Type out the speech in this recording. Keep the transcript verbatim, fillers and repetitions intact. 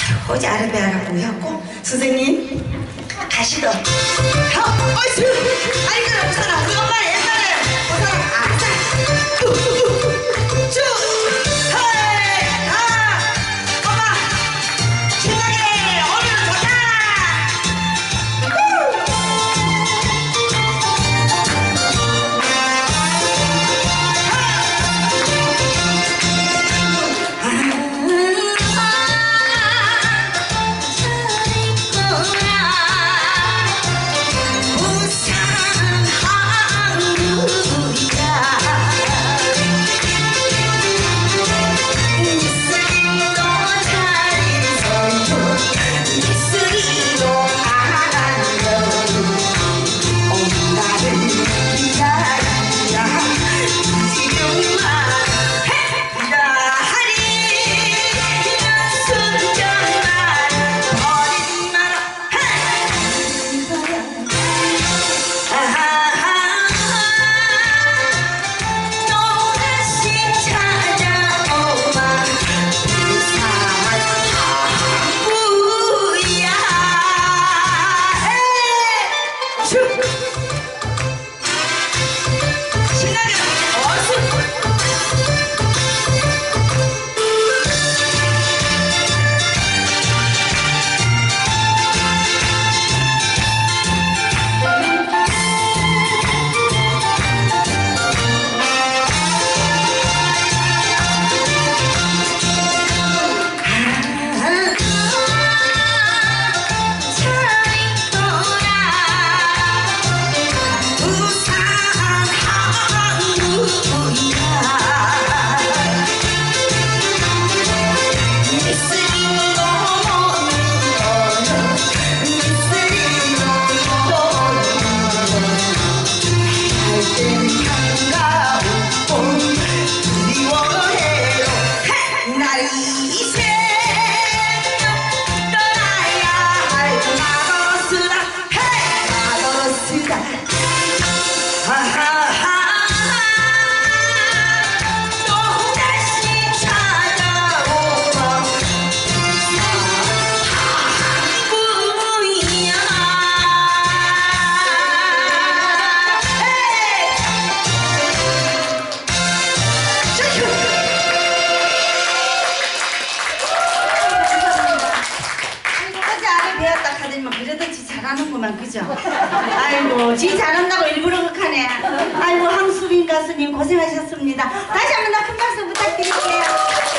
어제 아르베아가 뭐였고? 선생님 가시더. 어, 어이씨, 아니 그래 그 사람 우리 엄마 옛날에 그 사람 아자. 쭉, 헤이, 아, 엄마, 신나게 오늘은 좋다. 잘하는구만 그죠? 아이고 지 잘한다고 일부러 극하네. 아이고 황수빈 가수님 고생하셨습니다. 다시 한 번 더 큰 박수 부탁드릴게요.